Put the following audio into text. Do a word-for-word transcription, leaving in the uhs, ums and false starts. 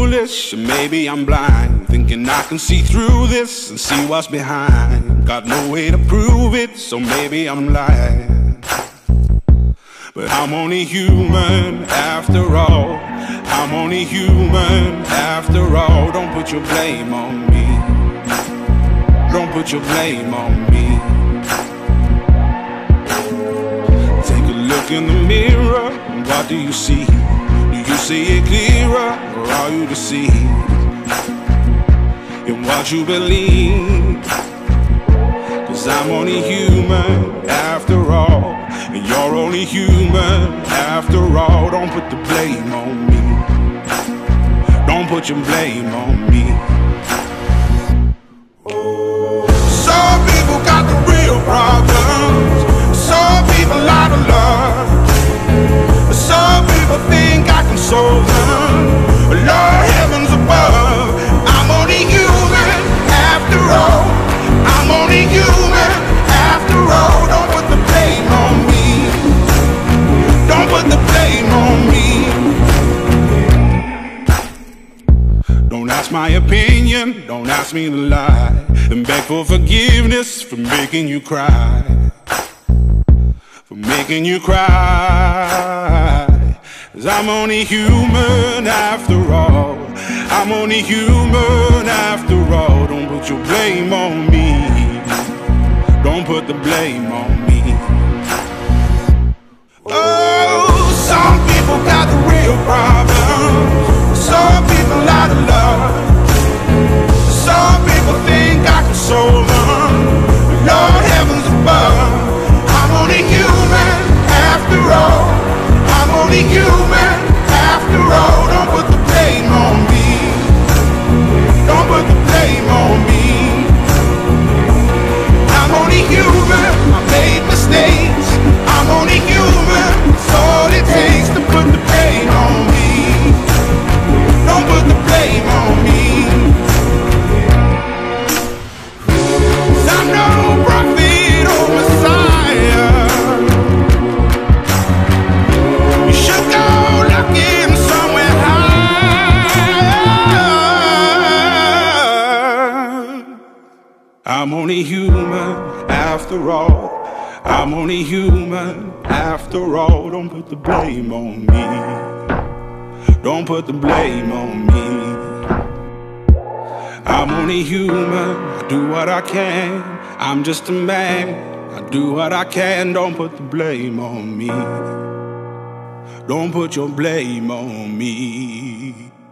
foolish, or maybe I'm blind, thinking I can see through this and see what's behind. Got no way to prove it, so maybe I'm lying. But I'm only human after all. I'm only human after all. Don't put your blame on me. Don't put your blame on me. Take a look in the mirror, and what do you see? Do you see it clearer, or are you deceived in what you believe? Cause I'm only human after all, and you're only human after all. Don't put the blame on me. Don't put your blame on me. Some people got the real problems. Some people out of love. Some people think I can solve them. Lord heavens above, I'm only human after all. I'm only human after all. Don't put the blame on me. Don't put the blame on me. Don't ask my opinion, don't ask me to lie, and beg for forgiveness for making you cry. For making you cry. Cause I'm only human after all. I'm only human after all. Don't put your blame on me. Don't put the blame on me. Oh, some people got the real problems. Some people out of love. Some people think I can solve them. Lord heavens above, I'm only human after all. I'm only human after all. Don't put the blame on me. Don't put the blame on me. I'm only human, I made mistakes. I'm only human, it's all it takes to put the blame on me. Don't put the blame on me. Cause I'm no prophet or Messiah. You should go looking somewhere higher. I'm only human after all. I'm only human after all. Don't put the blame on me. Don't put the blame on me. I'm only human, I do what I can. I'm just a man, I do what I can. Don't put the blame on me. Don't put your blame on me.